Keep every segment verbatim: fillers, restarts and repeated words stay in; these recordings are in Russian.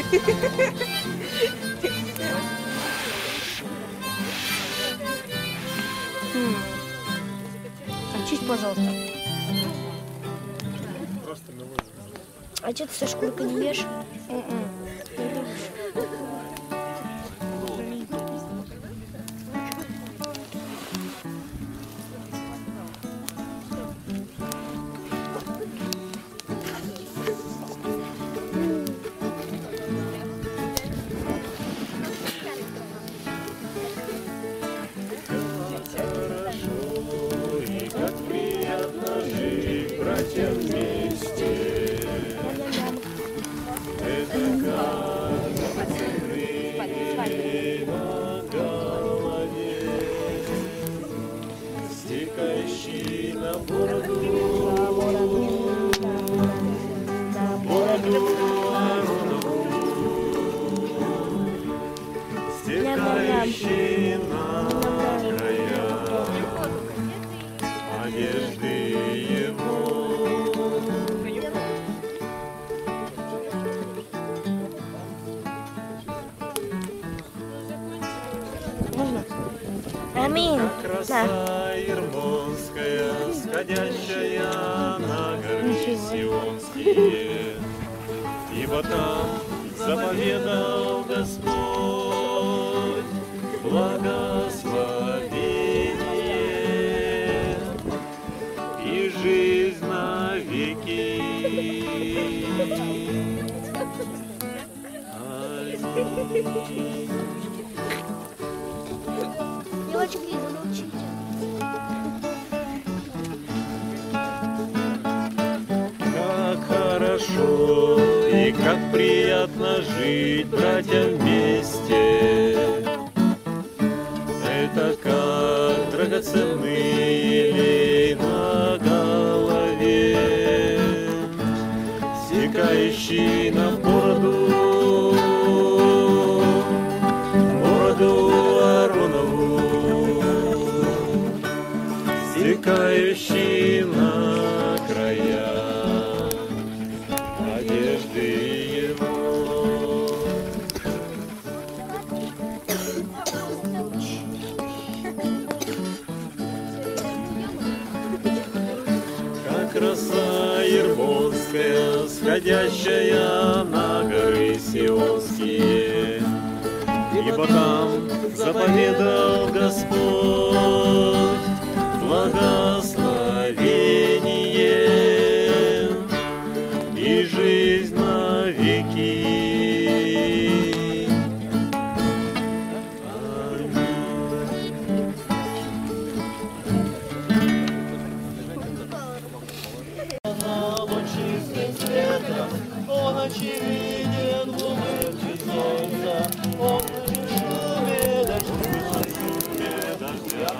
Очисть, пожалуйста. А что ты со шкуркой не ешь? Стекающий на края одежды его. Аминь. Краса ермонская, сходящая на горы сионские, ибо там заповедал Господь благословение и жизнь навеки. Аминь. Девочки, замолчите. Как хорошо и как приятно жить, братья, вместе. Это как драгоценный лей на голове, стекающий на бороду, бороду Ааронову, стекающий на края одежды его. Как краса ермонская, сходящая на горы сионские, ибо там заповедал Господь благословение и жизнь навеки. Он очевиден в улыбке солнца, он в шуме дождя.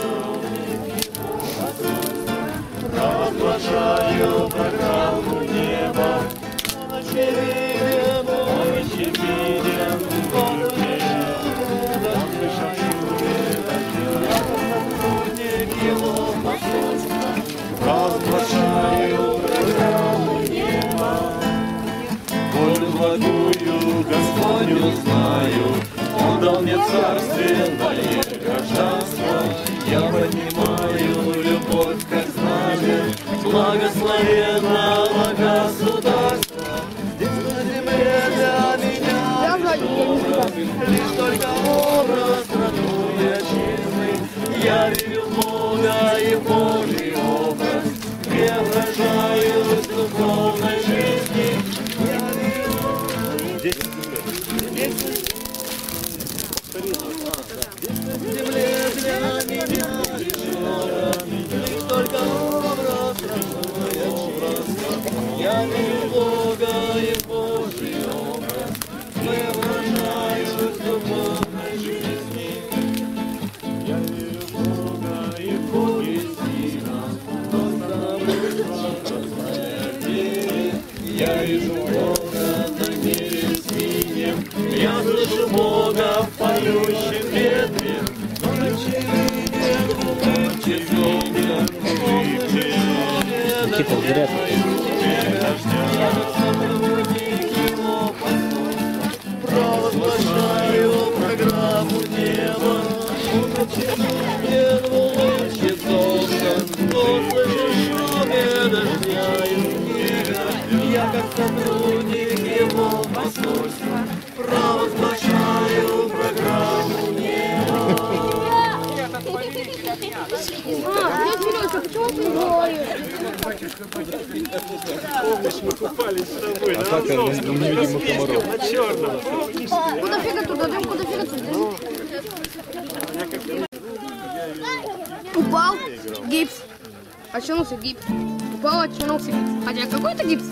Провозглашаю программу неба, он очевиден, он очевиден в улыбке дождя. Сотрудник его посольства, провозглашаю программу неба. Волю благую Господню знаю, Он дал мне царственное гражданство. Я понимаю любовь как знамя благословенного государства. Здесь на земле для меня лишь только образ родной отчизны. Я верю в Бога и в Божий образ, преображаюсь в духовной жизни. Земле для меня лишь только образ, родной образ. Я верю в Бога и в Божий образ, преображаюсь в духовной жизни. Я верю в Бога и в Бога Сына, я вижу Бога на мире синем, я слышу Бога в поющем ветре. Он очевиден в улыбке злобе, он в Тихо, зря. дождя. Я сотрудник его посольства, сотрудник его посольства, провозглашаю программу неба. А, нет, Сережа, почему ты говоришь? Помнишь, мы купались с тобой А на так Азовском, не на видимо Каспийском, комаров. на Черном. Куда фига туда, дым, куда фига туда? Упал, гипс. Очнулся гипс. Упал, очнулся гипс. Хотя какой-то гипс.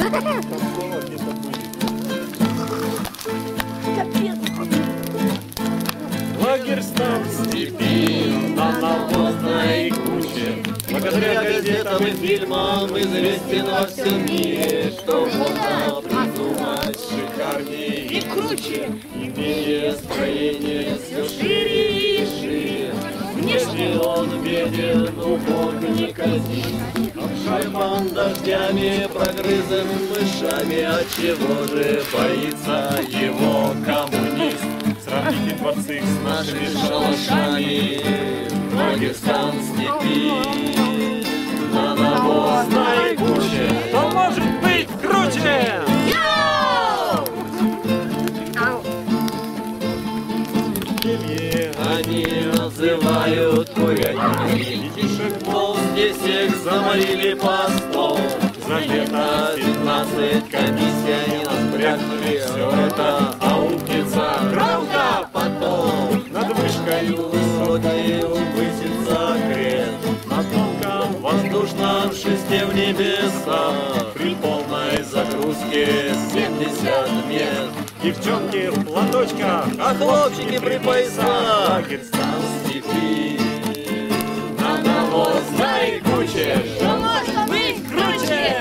Лагерь стал в степи на навозной куче. Благодаря газетам и фильмам известен во всем мире, что можно придумать шикарнее и круче. Имея строение все шире и шире. Внешне он беден, убог неказист. Обшарпан дождями, прогрызен мышами. Отчего же боится его коммунист? Сравните дворцы с нашими Нашими шалашами Дагестан степи на навозной куче. Кто может быть круче? Они называют курятниками. Детишек здесь их заморили по стол. За лето пятнадцать комиссий они нас брякнули. Все это аукнется громко потом. Над вышкой Высокий высится крест. На тонком воздушном шесте в небеса. При полной загрузке семьдесят мест. девчонки в платочках, А хлопчики при поясах. Лагерь стал в степи на навозной куче. Что может быть круче?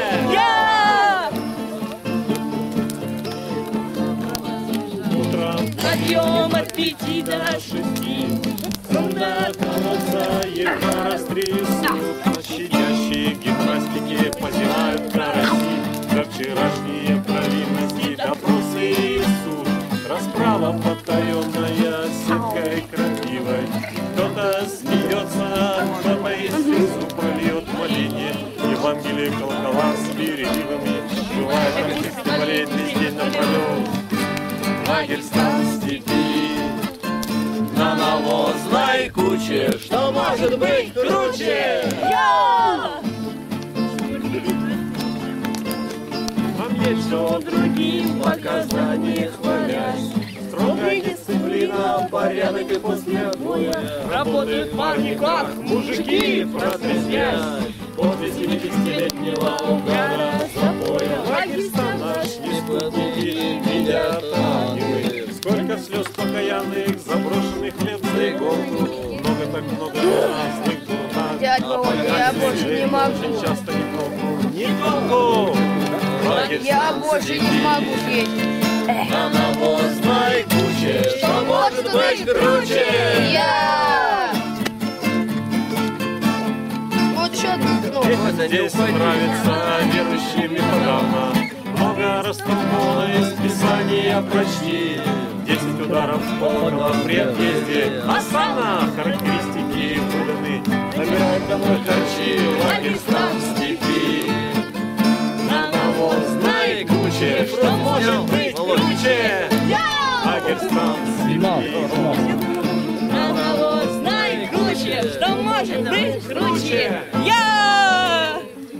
утром. Подъем от пяти до шести. Солдат колодца едва растрясут. На щадящие гимнастики позевают караси. За вчерашние провинности допросы и суд. Расправа потаенная сеткой крапивой. Кто-то смеется, кто-то из слезу прольет моление. Евангелие колокола с переливами. Бывает артисты болеют весь день напролет. Лагерь стал в степи На навозной куче. Что может быть круче? Вам есть что Другим показания хвалясь. Строгая дисциплина, порядок и после боя. Работают парни как Мужики протрезвясь. После семидесятилетнего угара забоя. лагерь стал наш неспутники, видят ангелы. Сколько слез покаянных, заброшенных лет за иголку. Много так много разных дурак. Дядь Володя, я больше не могу. Очень часто не толку. Не толку! Лагерь Я стал больше не степи. смогу съесть. На навозной куче. Что может быть круче? Я! Ну чё ты, ну? Здесь нравится верующим и подавно. Много растолковано из Писания прочти. Десять ударов полного при отъезде. Осана! Характеристики выданы. Набирают домой харчи. Лагерь стал в степи. На навозной куче. Что может быть круче? Лагерь стал в степи. на навозной круче. Что может быть круче? Я!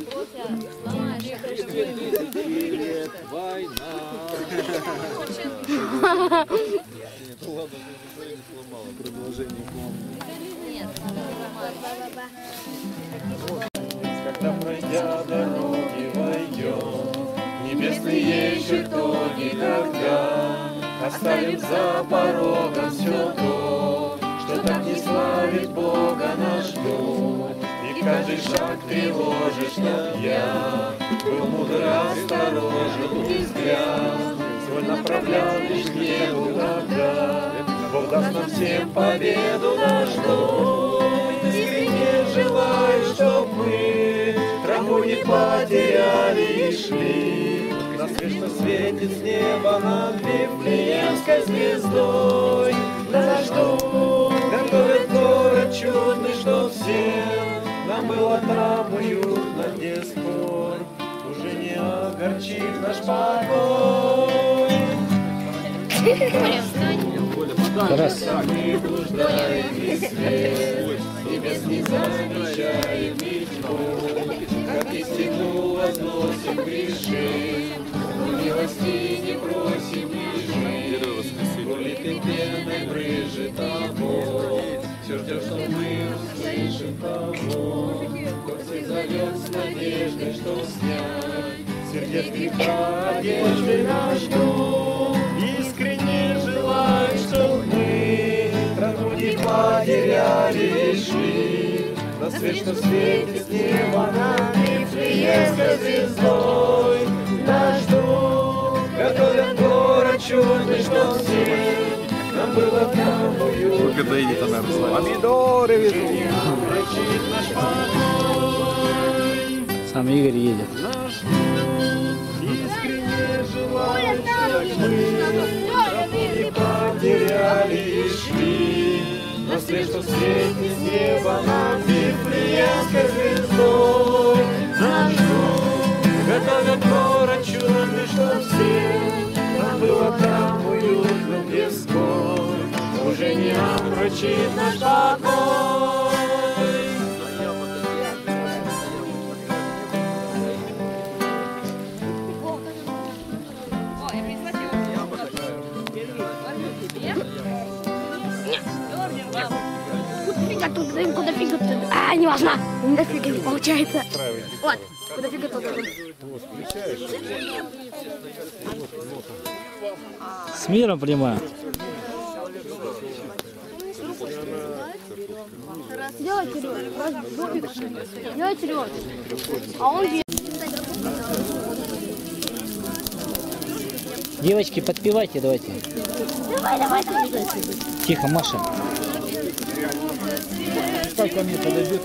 Когда пройдя дороги войдем, небесные чертоги, когда оставим за порогом все то, что так не славит Бога наш дом. И каждый шаг тревожишь, чтоб я был мудр, осторожен и взгляд свой направлял лишь к небу тогда. Бог даст нам всем победу наш дом. Искренне желаю, чтоб мы тропу не потеряли и шли. Нас вечно светит с неба над Вифлеемской звездой. Наш дом готовит город чудный, чтоб всем нам было там уютно, где спор уже не огорчит наш покой. Раз. Мы блуждаем без свет, небес не замечаем мечтой, как истину возносим греши, но милости не просим ниже, пролитой пеной брызжет тобой, все ждет, что мы услышим того, кто всех зовет с надеждой, что снять сердец греха одежды наш дом. Искренне желаю, чтоб мы тропу не потеряли и шли на свет, что светит с неба над Вифлеемской звездой. Наш дом готовят город чудный, чтоб всем нам было там уютно. Только доедет она, Руслан. Помидоры везут, врачит наш покой. Сам Игорь едет. Наш искренне желаю, чтоб мы не потеряли и шли на свет, что светит с неба над Вифлеемской звездой. Наш дом готовят город чудный, чтоб всем нам было там уютно, где скорбь уже не омрачит наш покой. Фига тут, куда фига тут. А, не важно. Да фига не получается. Вот, куда фига тут. С миром прямо. Делайте рёд. Делайте рёд. А он здесь. Девочки, подпевайте, давайте. Давай, давай, давай. Тихо, Маша. Как ко мне подойдет?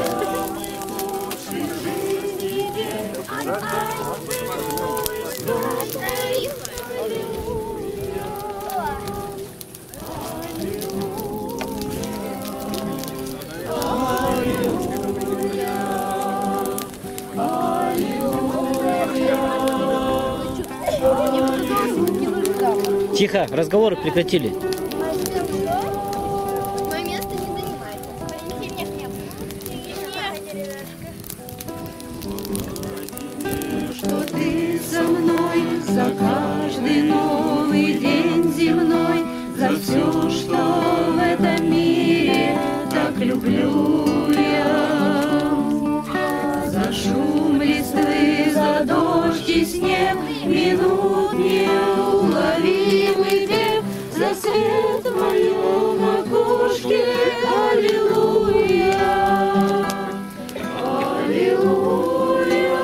Тихо, разговоры прекратили. Мое место не занимает. Что ты со мной за каждый новый день земной, за все, что в этом мире так люблю я. За шум листвы, за дождь и снег, минут неуловимый бег, за свет в моем окошке. Аллилуйя, аллилуйя,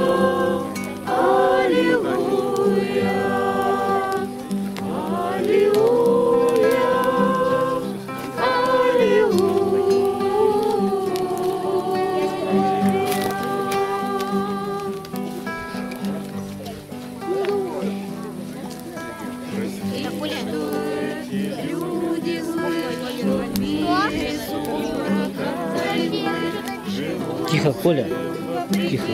аллилуйя, аллилуйя, люди злые, Тихо, Коля. Тихо.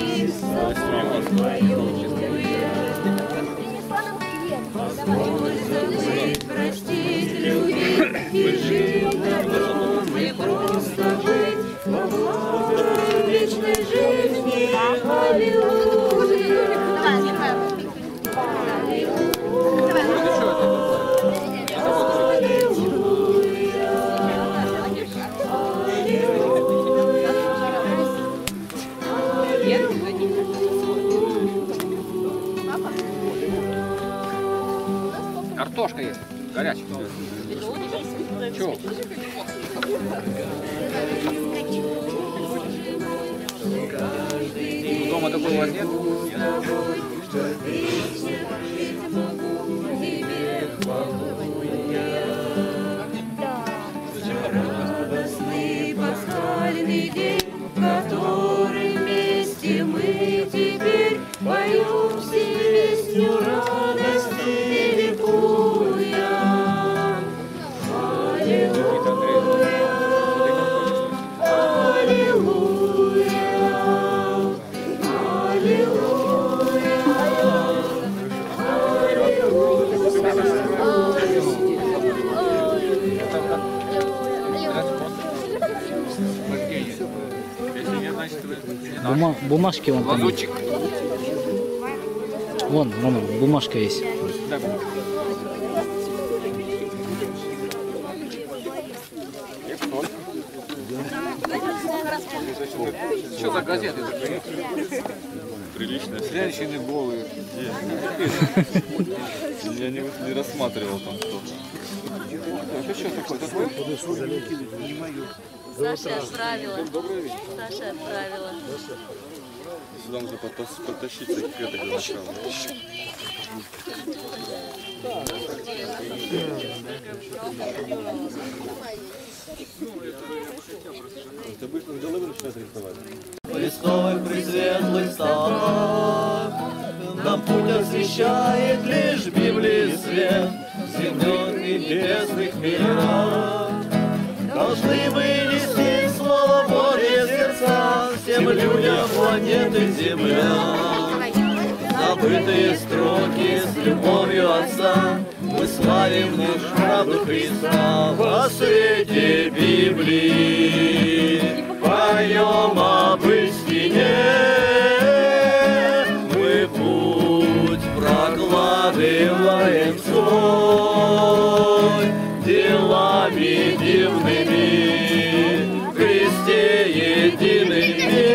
простить, любить и жить добром, и просто быть во благо вечной жизни. Аллилуйя, Картошка есть, горячая. Чего? Дома такого нет? радостный пасхальный день, который вместе мы теперь поем все песню радости ликуя. Аллилуйя, аллилуйя, аллилуйя. Бума бумажки вон там. Лазутчик. Вон, Роман, бумажка есть. Что за газеты? Прилично. Женщины голые. Я не, не рассматривал там что-то. Это что такое? Такое? Саша отправила. Саша отправила. Сюда нужно потас- потащить таких клеток для начала. Ты быстро головы начинает рисовать. Христовых пресветлых столах нам путь освещает лишь Библии свет. В земных и небесных мирах должны мы нести Слово Божье в сердца всем людям планеты Земля. Забытые строки с любовью Отца мы славим лишь правду Христа во свете Библии. Поем об истине, мы путь прокладываем свой, делами дивными, в Христе едиными,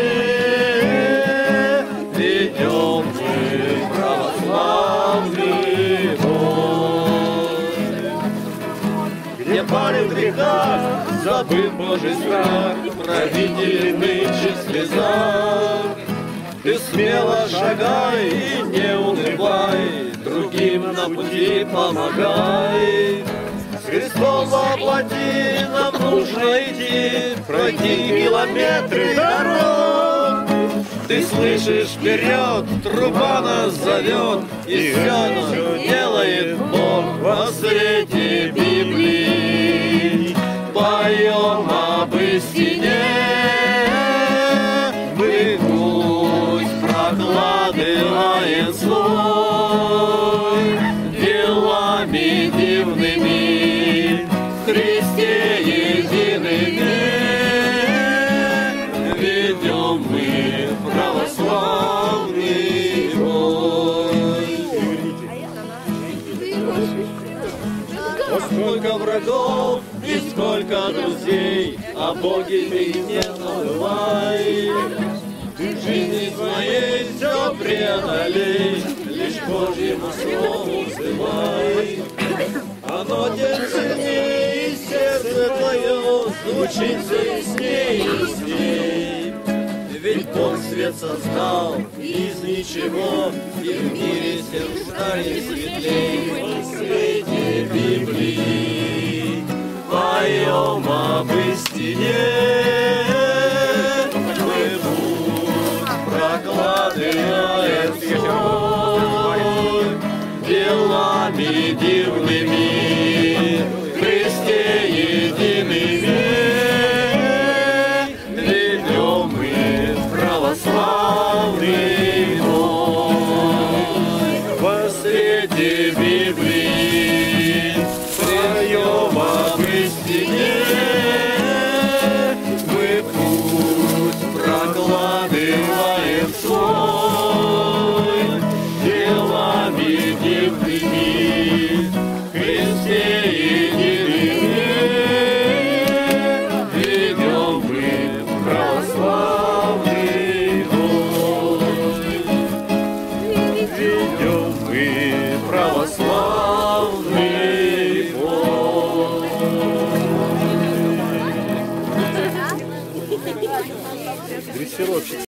ведем мы православный бой. Где пали в грехах, забыв Божий страх, правители нынче в слезах. Ты смело шагай и не унывай, другим на пути помогай. С Христом во плоти нам нужно идти, пройти километры дорог. Ты слышишь, вперед, труба нас зовет, и все делает Бог во свете Библии. Поем об истине, мы путь прокладываем свой, делами дивными, в Христе едиными, ведем мы православный бой. Сколько врагов и сколько друзей, о Боге ты не забывай. Ты в жизни своей все преодолей, лишь Божьему слову взывай. Оно тем сильнее, и сердце твое звучится ясней и ясней. Ведь Бог свет создал из ничего, и в мире всем станет светлей. В свете Библии поем об истине, мы путь прокладываем свой, делами дивными, в Христе едиными, ведем мы православный бой. Во свете Библии поем об истине, мы путь прокладываем свой, делами дивными, в Христе едиными, ведем мы православный бой. Ведем мы православный бой. Дрессировщик.